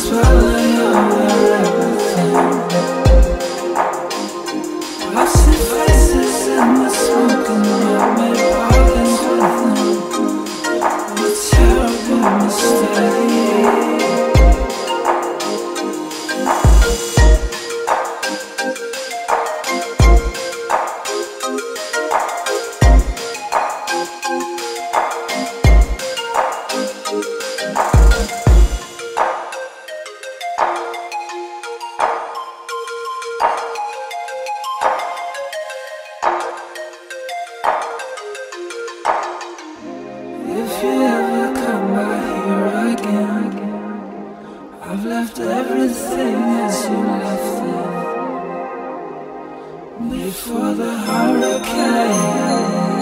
swelling over everything. I've seen faces in the smoke and I've made bargains with them. A terrible mistake. If you ever come by here again, I've left everything as you left it before the hurricane.